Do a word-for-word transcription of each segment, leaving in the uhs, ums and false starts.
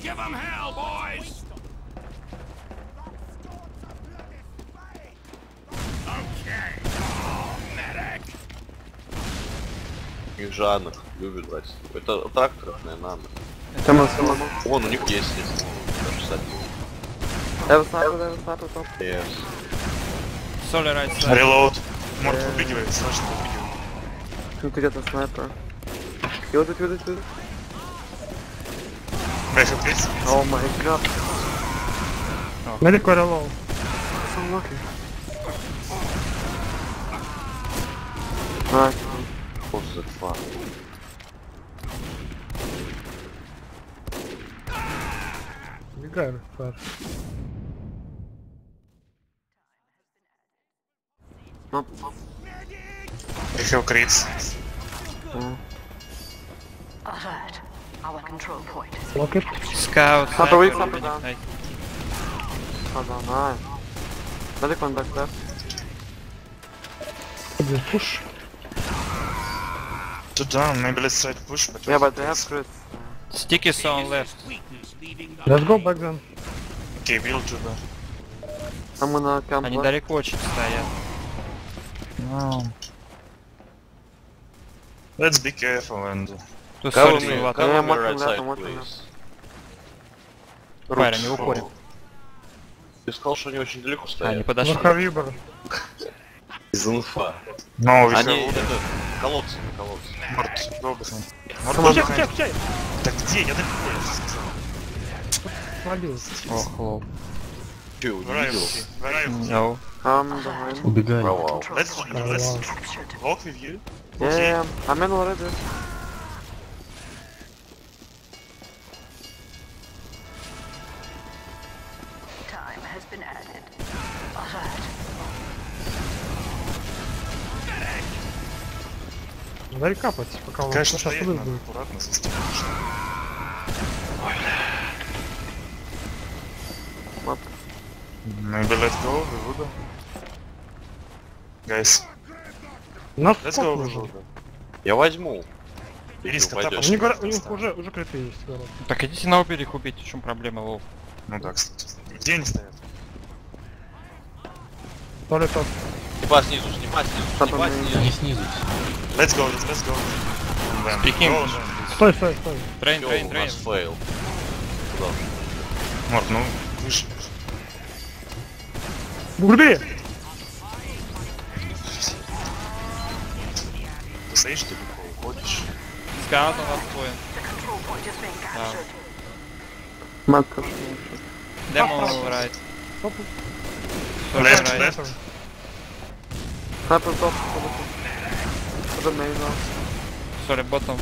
Give them hell, boys! Okay. Oh, medic! Их жадных любят брать. Это тракторов, наверное, надо. Come on, come on. Вон, у них есть, если даже сами. Have a sniper, have a sniper top. Yes. Соли right side. Reload. Морд выпрыгивает, срочно выпрыгивает. Need to get a sniper. Kill it, kill it, kill it. Бэхэ, плиз. Oh my god. Medic very low. So lucky. Nice. What the fuck? Убегаю, пар. Nope. Бэхэ, критс. Alert. Our control point is Lock it. Scout. Sniper weak, sniper, sniper down. nice. Oh no, nice. Medic one back left. Один push. Туда, maybe let's try to push, but... Yeah, but they have crits. Sticky is on left. Let's go back then. Окей, build туда. I'm gonna camp Они left. далеко очень стоят. No. Let's be careful and... Тут Cover соли me, сулат. cover I'm me watching right left, side, I'm watching please. Файр, они уходят. Ты сказал, что они очень далеко Они стоят. подошли. Лоховибор. Из инфа. No, we Они, have... это, колодцы, колодцы. Морд, долго с ним. Морд, Включай, долго. включай, включай. Так где? Я далеко, я же сказал. Свалил. Ох, лоу. Че, Where are you? увидел? Where are you? No. I'm behind. Убегай. Провал. Let's, let's walk with you. Yeah, yeah, I'm in already. time has been added. Alert. Дай капать, пока он Конечно, сейчас стоять надо выйдет. аккуратно со стены. What? Maybe let's go, we would. Guys, Нас let's go, we уже. would. Я возьму. Ирис, Ты кота упадёшь. У них, пошли. гора- у них уже, уже криты есть, город. Так идите на опере их убить, в чем проблема, лоу? Ну да, кстати. Где они стоят? То ли тот. Снимай снизу, снимай снизу, Там снимай они- снизу. Они снизу. Let's go, let's, let's go. Then. Прикинь. Go, then. Стой, стой, стой. Трейн, Всё, трейн, у трейн. нас фейл. Куда? Морд, ну, выше. Убери! Ты стоишь далеко, уходишь. Скаут у нас твой. The control point is being captured. Матка. Демо райт. Топ. Соли Left, райт. left. Sniper top. For the main now. Соли ботом.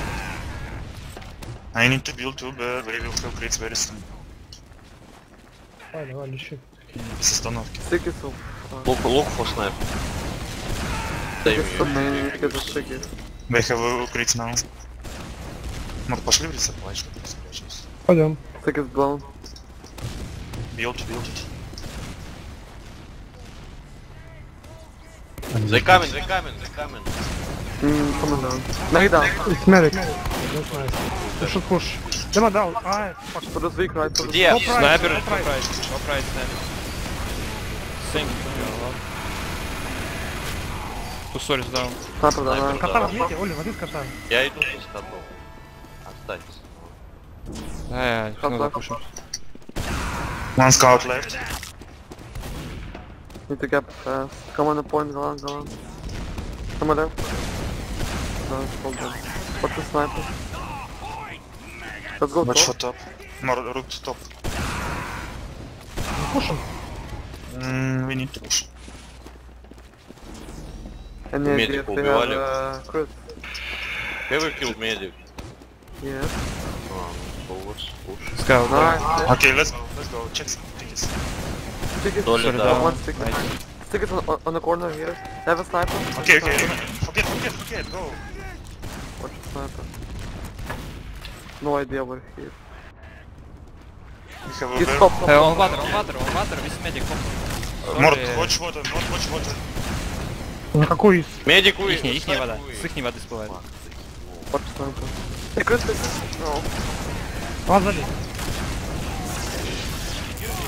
I need to build too, but we will have crits very soon. Давай, давай, лещи. Без остановки. Stick is off. Лук, лук for snipe. Дай Stick is top мне. main, get the stick is. They have crits now. Морд, пошли в ресаплай, чтобы не спрячься. Пойдем. Stick is blown. Build, build it. Они They coming, they coming, they coming. Mmm, coming down. Knock it down. It's medic. That's nice. You should push. Demo down. Ah, fuck. For the weak right. For the Где? Top right, Снайпер, top топ right. райт. Топ райт снайпер. Синг. Тусорис даун. Sniper down. Кота возьмите, Оля, возьми кота. Я иду с котом. Останься. Да, я снова Кота. запушим. One scout left. Need to get fast. Come on the point, go on, go on. Come on left. No, hold on. What's the sniper? Let's go Watch top. for top. More root top. Пушим. Mm, we need to push. Any Medic idea if they have убивали. uh, crit? Have you killed medic? Yes. Um, so let's push. Скаут. Nice. Okay, let's go, let's go. Check some tickets. Stick is Доля Sorry, да. down. one stick. Nice. Stick is on, on the corner here. They have a sniper. Okay, okay. Forget, forget, forget. Go. Watch the sniper. No idea where he is. We have a He's very... top, top, Э, top. он ватер, он ватер, он ватер, весь медик. Морд, watch water, Морд, watch water. На какой из? Медик уйдет. Ихняя, ихняя вода. С ихней воды всплывает. Watch the sniper. Hey, crit this. No. А, сзади.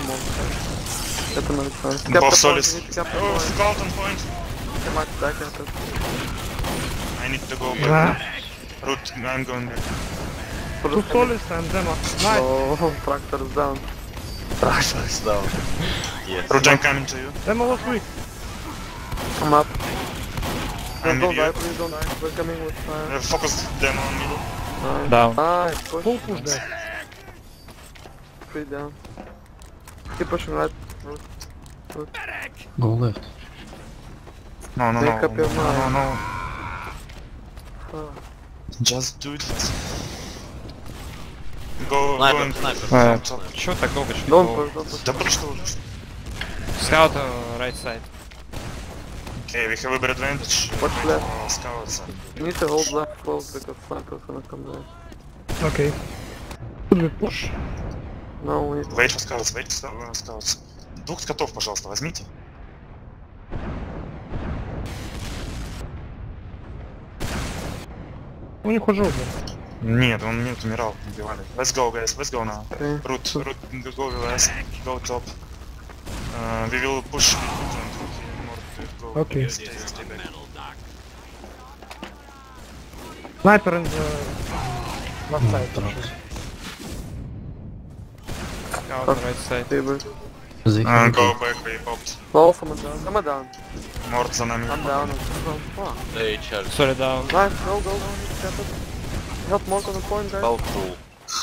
more. Get them outside. Both solis. Cap the Oh, point. scout on point. They might stack at it. I need to go Yeah. back. Root, I'm going back. Two solis and demo. Nice. Oh, tractor is down. It's down. Yes. Root, I'm coming to you. Demo was weak. I'm up. I'm Don't with die, you. please don't die. We're coming with fire. Uh, focus demo on middle. Nice. Down. Nice, push. Full push there. Three down. Keep pushing right. Go left. No, no, Make no, up your no, no, mind. no. Oh. Just do it fast. Go, go Снайпер, and снайпер. Э, top. Чё так долго шли? Don't push, don't push. Да просто уже. Scout uh, right side. Okay, we have a better advantage. What's Uh, left? Scouts and... You need to hold left close because sniper's gonna come down. Окей. Should we push? No, we need Wait for scouts, wait for scout- uh, scouts. Двух скотов, пожалуйста, возьмите. У них уже убил. Нет, он нет, умирал, убивали. Let's go, guys, let's go now. Okay. Root, root, go west, go top. Uh, we will push root and more to go. Okay. Stay, stay back. Sniper in the left side. Scout on right side. Saber. They Uh, have go back, we popped. Well, someone down. Someone down. Морд за нами. I'm down. Oh, fuck. Эй, Чарльз. Sorry, down. Nice, go, go, go. Get it. Help more on the point, guys. Стал фул.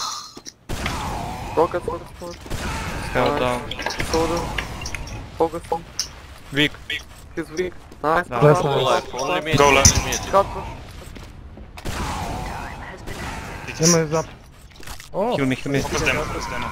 Rocket for the spot. Scout Nice. down. Soda. Focus on. Weak. He's weak. Nice. Да. Left Nice. side. Лайф, он лимит, Go он left. лимит. Cut push. Demo is up. Oh, Kill me, kill me. Focus demo, focus demo.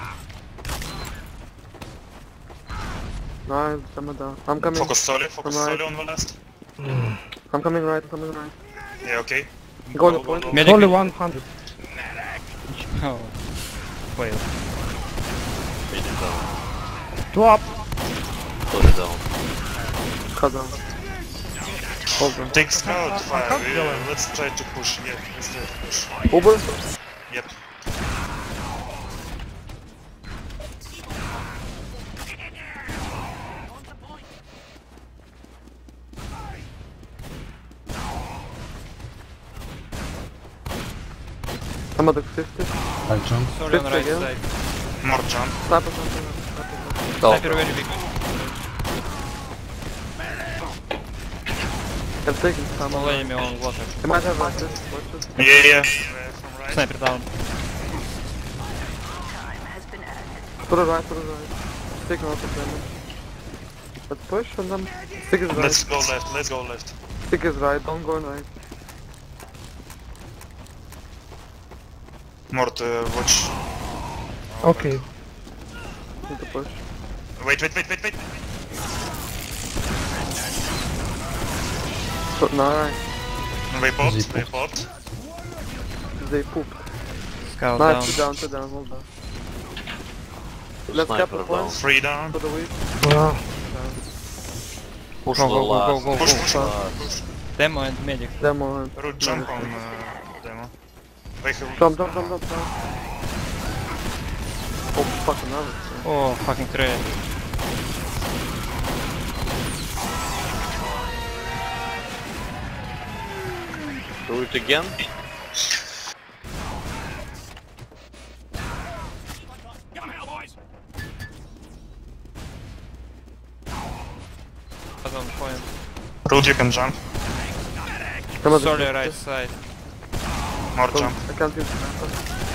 Nice, someone down. I'm coming. Focus soli, focus Alright. soli on the last. I'm coming right, I'm coming right. Yeah, okay. Go on the point. Medic. only one hundred. Oh. Fail. Видит даун. Two up. Тоже даун. Cut down. Hold on. Take scout fire. как We- делаем? Let's try to push. Yeah, let's try to push. Uber. Yep. I'm at the fifty. I jump. Sorry on right again. side. More jump. Sniper, sniper, sniper. Sniper very big. I'm taking some. Follow me on water. They might have like this. Watch this. Yeah, yeah. Uh, from right. Sniper down. Time has been added. To the right, to the right. Take out the damage. Let's push and then stick is right. Let's go left. Let's go left. Stick is right, don't go right. Mort, uh, watch. Okay. Need to push. Wait, wait, wait, wait, wait. So, nice. We popped. They We popped. They pooped. Scout Nice, down. two down, two down, hold on. Let's cap the Снайпер point даун. Three down. for the weak. Uh, Пуш Go, the go, go, last. go, go, Push, go. push, Fast. push. Demo and medic. Demo and... Root jump on uh, demo. We have... Jump, jump, jump, jump, jump. Oh, fuck, another. Oh, fucking trash. Do it again. Come on, boys. Scout on point. Root, you can jump. Come at the Sorry, fifty. right side. More Oh, jump. I can't use sniper.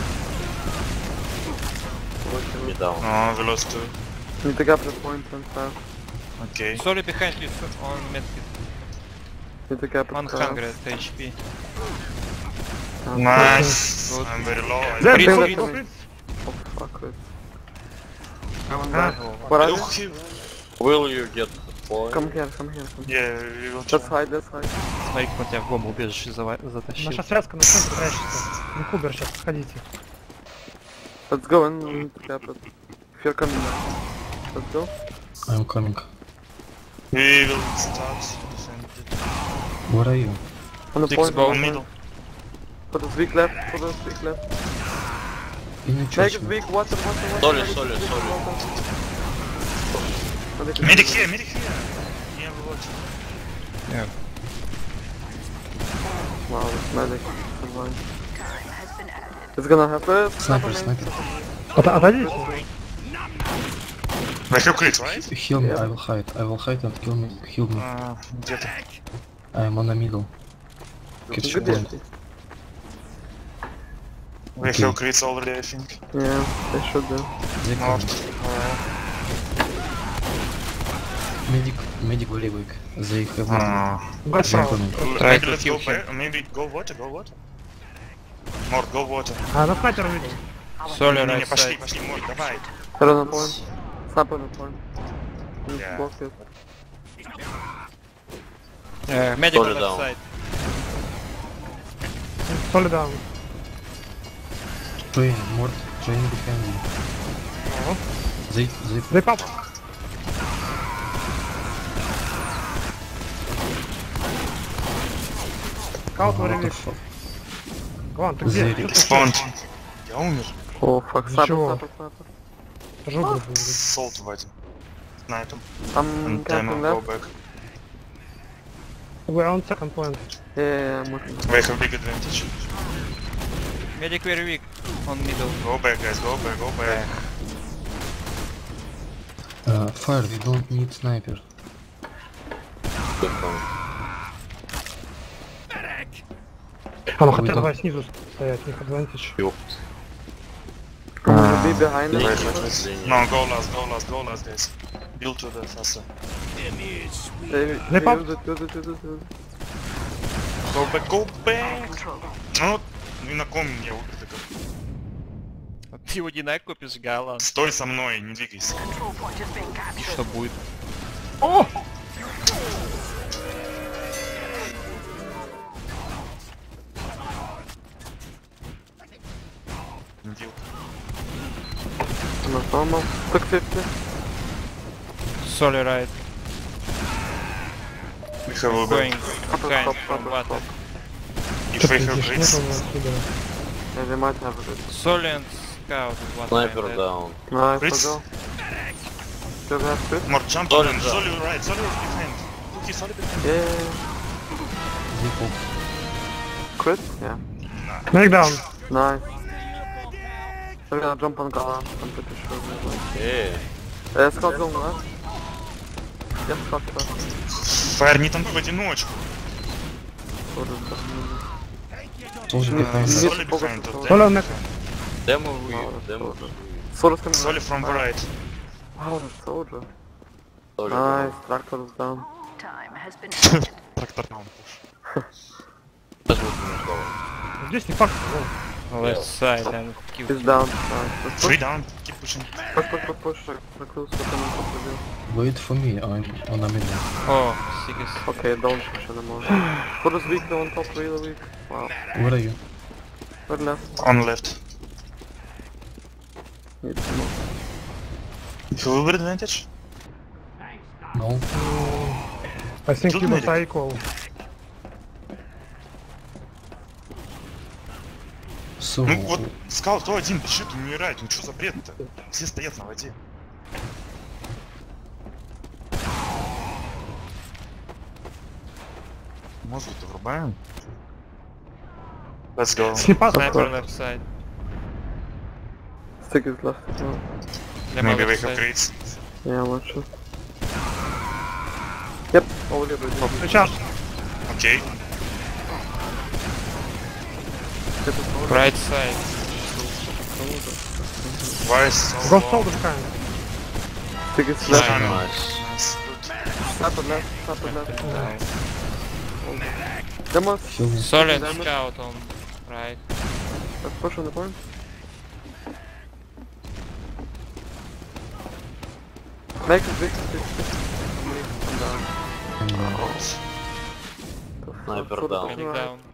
Me down. Oh, we lost two. Need to cap the point and fast. Okay. Sorry behind you so- on medkit. Need to cap it one fast. hundred H P. Uh, Nice. Good. I'm very low. I there, Fritz, there, Fritz. Fritz. Oh, fuck it. Come Ah. back. What are Look you? here. Will you get the point? Come here, come here, come here. Yeah, we will Let's try. hide, let's hide. Смотри, как он тебя в бомбоубежище зава- затащил. Наша связка на центре прячется. Не кубер сейчас, сходите. Let's go and we need to cap it. If you're coming back. Let's go. I'm coming. We will start defend it. Where are you? On the Six point. bow on the middle. point. For the weak left, for the weak left. In the Make church. it weak, water, water, water. Соли, Medic, соли, medic, соли. water. Medic, Medic here, medic here! Не вот. Wow, this medic. Survive. Time has been added. It's gonna happen. Снайпер, снайпер. От- Отойдите. We have crit, right? Heal me, Yeah. I will hide. I will hide and kill me. Heal me. А, где-то. I am on the middle. Capture Good point. idea. We Okay. have crits already, I think. Yeah, they should do. They come. North. Uh, Medic, medic very weak. They have one. uh, Брать They are справа. coming. Try maybe to let's kill go him. back. Maybe go water, go water. Морд, go water. А, на снайпер видел. Соли, Не, не, right пошли, side. пошли, Морд, давай. Hero on point. Sniper on point. Need to Yeah. block it. Uh, medical Soли left down. side. Соли даун. Train, Mort, train behind you. Ого. They, they Дай пап. Скаут What the варили. fuck? Ладно, ты где? Зерик. Спонт. Я умер. Oh fuck, sniper, Ничего. sniper, sniper. Жопу. Солт вводим. Снайпер. I'm And camping time go left. back. We're on second point. Yeah, yeah, yeah, I'm working. We have big advantage. Medic very weak on middle. Go back, guys, go back, go back. Uh, fire, we don't need sniper. Good point. А, ну хотя Уйду. давай снизу стоять, у них advantage. Ёпт. I'm gonna be behind Wait, us. wait, wait, линия. No, go last, go last, go last, guys. Build to the faster. They, Дай they пап. use it, use it, use it, use it. Go back, go back! Control. Ну, вот, ну и на ком мне убито как? Ты его не накупишь, Галан. Стой со мной, не двигайся. Control point is being captured. Что будет? Индил. No normal. Quick fifty. Соли right. We have a Going back. kind Stop, from stop, water. stop. If we Что-то have здесь нету crits, отсюда. Yeah, they might have it. Соли and scout is water. Снайпер and down. Nice, Crits? let's go. Still have crit? more jump Solid on them. down. Solid right, solid behind. Cookie, solid behind. Yeah, yeah, yeah. They pop. Crit? Yeah. Make down. Nice. They're gonna jump on Galan, I'm pretty sure. Э, Uh, Scout zone left. Yes, Scout left. Фаер, не танкуй в одиночку. What is that? Soldier Need- behind need us. to Solid focus behind. on of Соли them. on neck. демо Wow, выиграл, that's демо. soldier. Solar's coming Solid left. from the right. Wow, that's soldier. Соли Nice, down. tractor is down. Time has been added. Трактор нам пуш. Сейчас вот не слово. Здесь не факт. Left side and kill. He's down. Nice. Let's Three push, down, keep pushing. push, push, push, push. Recluse, we're coming top of you. Wait for me, I'm on the middle. Oh, sickest. Okay, don't push anymore. Put us weak, though, on top, really weak. Wow. Where are you? We're left. On left. Need to move. If you have advantage, No? I think Тут you must medic. equal. So, ну вот, скаут сто один бежит, умирает, ну что за бред-то? Все стоят на воде. Мозг-то врубаем. Let's go. Снипас. Sniper left side. Stick is left. No. Lemma Maybe we left have side. crits. Yeah, watch it. Yep, already ready. Сейчас. Окей. Get it over. Right side. Wise. Go soldier behind. Stick is Nice. left. Nice. Nice. Good. Snap it left, snap it left. Nice. Demos, heal me. Soli and Damage. scout on right. let's push on the point. Make it big, big, big. I'm down. I'm down. The Sniper fuck, down. right. Medic down.